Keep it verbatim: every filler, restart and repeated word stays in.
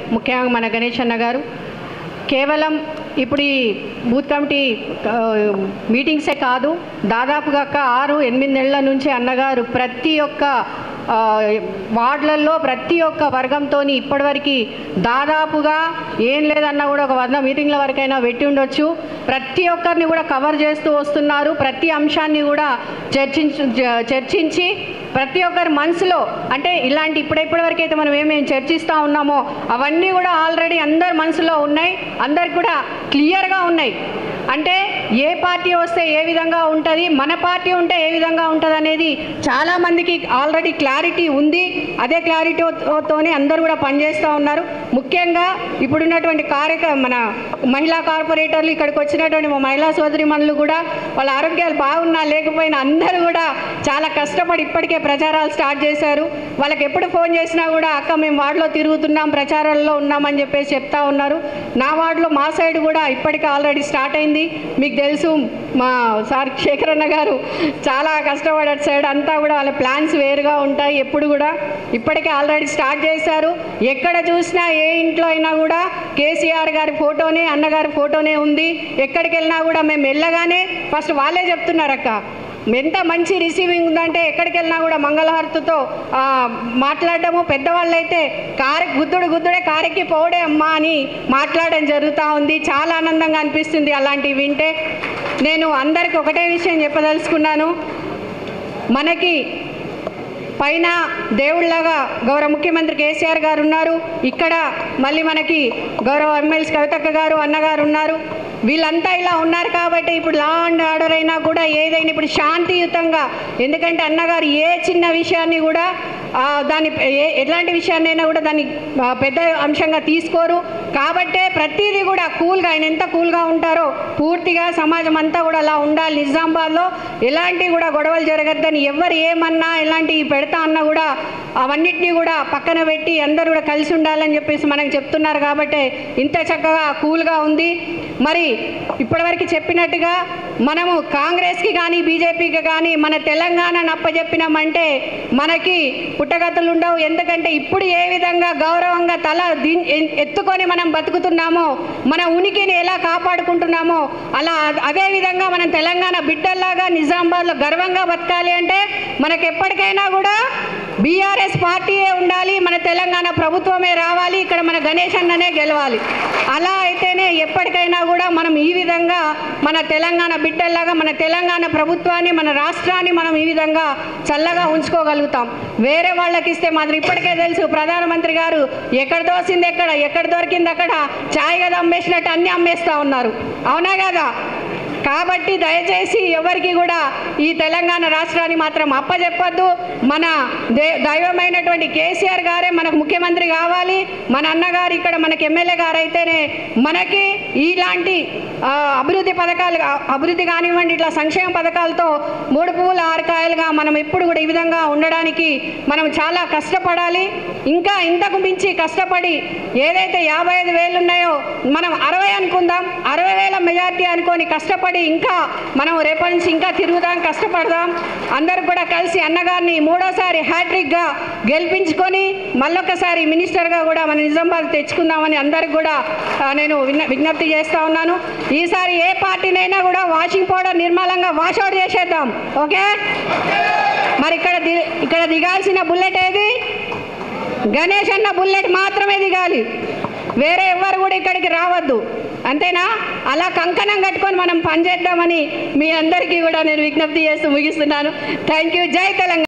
ముఖ్యంగా మన గణేష్ అన్న గారు కేవలం ఇప్పుడు ఈ బూత్ కమిటీ మీటింగ్సే కాదు, దాదాపుగా ఆరు ఎనిమిది నెలల నుంచి అన్నగారు ప్రతి ఒక్క వార్డులలో ప్రతి ఒక్క వర్గంతో ఇప్పటివరకు దాదాపుగా ఏం లేదన్నా కూడా ఒక వంద మీటింగ్ల వరకైనా పెట్టి ఉండొచ్చు. ప్రతి ఒక్కరిని కూడా కవర్ చేస్తూ వస్తున్నారు. ప్రతి అంశాన్ని కూడా చర్చించు చర్చించి ప్రతి ఒక్కరి మనసులో అంటే ఇలాంటి ఇప్పుడెప్పటి వరకు అయితే మనం ఏమేమి చర్చిస్తూ ఉన్నామో అవన్నీ కూడా ఆల్రెడీ అందరి మనసులో ఉన్నాయి, అందరికి కూడా క్లియర్గా ఉన్నాయి. అంటే ఏ పార్టీ వస్తే ఏ విధంగా ఉంటుంది, మన పార్టీ ఉంటే ఏ విధంగా ఉంటుంది అనేది చాలామందికి ఆల్రెడీ క్లారిటీ ఉంది. అదే క్లారిటీతోనే అందరూ కూడా పనిచేస్తూ ఉన్నారు. ముఖ్యంగా ఇప్పుడున్నటువంటి కార్యక్రమ మన మహిళా కార్పొరేటర్లు ఇక్కడికి వచ్చినటువంటి మహిళా సోదరిమణులు కూడా వాళ్ళ ఆరోగ్యాలు బాగున్నా లేకపోయినా అందరూ కూడా చాలా కష్టపడి ఇప్పటికే ప్రచారాలు స్టార్ట్ చేశారు. వాళ్ళకి ఎప్పుడు ఫోన్ చేసినా కూడా అక్క మేము వార్డులో తిరుగుతున్నాం, ప్రచారాల్లో ఉన్నామని చెప్పేసి చెప్తా ఉన్నారు. నా వార్డులో మా సైడ్ కూడా ఇప్పటికే ఆల్రెడీ స్టార్ట్ అయింది. మీకు తెలుసు మా సార్ శేఖర్ అన్న గారు చాలా కష్టపడారు. సైడ్ అంతా కూడా వాళ్ళ ప్లాన్స్ వేరుగా ఉంటాయి. ఎప్పుడు కూడా ఇప్పటికే ఆల్రెడీ స్టార్ట్ చేశారు. ఎక్కడ చూసినా ఏ ఇంట్లో అయినా కూడా కేసీఆర్ గారి ఫోటోనే అన్నగారి ఫోటోనే ఉంది. ఎక్కడికి వెళ్ళినా కూడా మేము వెళ్ళగానే ఫస్ట్ వాళ్ళే చెప్తున్నారు అక్క ఎంత మంచి రిసీవింగ్ ఉందంటే ఎక్కడికి వెళ్ళినా కూడా మంగళహారతితో మాట్లాడటము, పెద్దవాళ్ళు అయితే కారు గుద్దుడు గుద్దుడే కారెక్కి పోవడే అమ్మా అని మాట్లాడడం జరుగుతూ ఉంది. చాలా ఆనందంగా అనిపిస్తుంది అలాంటివి వింటే. నేను అందరికీ ఒకటే విషయం చెప్పదలుచుకున్నాను, మనకి పైన దేవుళ్ళగా గౌరవ ముఖ్యమంత్రి కేసీఆర్ గారు ఉన్నారు, ఇక్కడ మళ్ళీ మనకి గౌరవ ఎమ్మెల్సీ కవితక్క గారు అన్నగారు ఉన్నారు. వీళ్ళంతా ఇలా ఉన్నారు కాబట్టి ఇప్పుడు లా అండ్ ఆర్డర్ అయినా కూడా ఏదైనా ఇప్పుడు శాంతియుతంగా, ఎందుకంటే అన్నగారు ఏ చిన్న విషయాన్ని కూడా దాన్ని ఎట్లాంటి విషయాన్నైనా కూడా దాన్ని పెద్ద అంశంగా తీసుకోరు. కాబట్టే ప్రతిదీ కూడా కూల్గా, ఆయన ఎంత కూల్గా ఉంటారో పూర్తిగా సమాజం అంతా కూడా అలా ఉండాలి. నిజామాబాద్లో ఎలాంటి కూడా గొడవలు జరగద్దని ఎవరు ఏమన్నా ఎలాంటివి పెడతా అన్నా కూడా అవన్నిటినీ కూడా పక్కన పెట్టి అందరూ కూడా కలిసి ఉండాలని చెప్పేసి మనకు చెప్తున్నారు. కాబట్టి ఇంత చక్కగా కూల్గా ఉంది. మరి ఇప్పటివరకు చెప్పినట్టుగా మనము కాంగ్రెస్కి కానీ బీజేపీకి కానీ మన తెలంగాణను అప్పచెప్పినామంటే మనకి పుట్టగతులు ఉండవు. ఎందుకంటే ఇప్పుడు ఏ విధంగా గౌరవంగా తల ఎత్తుకొని మనం బతుకుతున్నామో, మన ఉనికిని ఎలా కాపాడుకుంటున్నామో అలా అదే విధంగా మనం తెలంగాణ బిడ్డల్లాగా నిజామాబాద్లో గర్వంగా బతకాలి అంటే మనకు ఎప్పటికైనా కూడా బీఆర్ఎస్ పార్టీయే ఉండాలి, మన తెలంగాణ ప్రభుత్వమే రావాలి, ఇక్కడ మన గణేష్ అన్ననే గెలవాలి. అలా అయితేనే ఎప్పటికైనా కూడా మనం ఈ విధంగా మన తెలంగాణ బిడ్డల్లాగా మన తెలంగాణ ప్రభుత్వాన్ని మన రాష్ట్రాన్ని మనం ఈ విధంగా చల్లగా ఉంచుకోగలుగుతాం. వేరే వాళ్ళకి ఇస్తే మాత్రం ఇప్పటికే తెలుసు ప్రధానమంత్రి గారు ఎక్కడ దోసింది ఎక్కడ ఎక్కడ దొరికింది అక్కడ చాయ్ కదా అమ్మేసినట్టు అన్నీ అమ్మేస్తూ ఉన్నారు. అవునా కదా? కాబట్టి దయచేసి ఎవరికి కూడా ఈ తెలంగాణ రాష్ట్రాన్ని మాత్రం అప్పచెప్పొద్దు. మన దే దైవమైనటువంటి కేసీఆర్ గారే మనకు ముఖ్యమంత్రి కావాలి. మన అన్నగారు ఇక్కడ మనకి ఎమ్మెల్యే గారు అయితేనే మనకి ఇలాంటి అభివృద్ధి పథకాలు అభివృద్ధి కానివ్వండి ఇట్లా సంక్షేమ పథకాలతో మూడు పువ్వులు ఆరు కాయలుగా మనం ఎప్పుడు కూడా ఈ విధంగా ఉండడానికి మనం చాలా కష్టపడాలి. ఇంకా ఇంతకు మించి కష్టపడి ఏదైతే యాభై ఐదు వేలు ఉన్నాయో మనం అరవై అనుకుందాం, అరవై వేల మెజార్టీ అనుకొని కష్టపడి ఇంకా మనం రేపటి నుంచి ఇంకా తిరుగుదాం, కష్టపడదాం. అందరూ కూడా కలిసి అన్నగారిని మూడోసారి హ్యాట్రిక్గా గెలిపించుకొని మళ్ళొకసారి మినిస్టర్గా కూడా మన నిజామాబాద్ తెచ్చుకుందామని అందరికి కూడా నేను విజ్ఞప్తి చేస్తూ ఉన్నాను. ఈసారి ఏ పార్టీనైనా కూడా వాషింగ్ పౌడర్ నిర్మలంగా వాష్ అవుట్ చేసేద్దాం. ఓకే? మరి ఇక్కడ ఇక్కడ దిగాల్సిన బుల్లెట్ ఏది? గణేష్ అన్న బుల్లెట్ మాత్రమే దిగాలి, వేరే ఎవరు కూడా ఇక్కడికి రావద్దు. అంతేనా? అలా కంకణం కట్టుకొని మనం పనిచేద్దామని మీ అందరికీ కూడా నేను విజ్ఞప్తి చేస్తూ ముగిస్తున్నాను. Thank you. జై తెలంగాణ.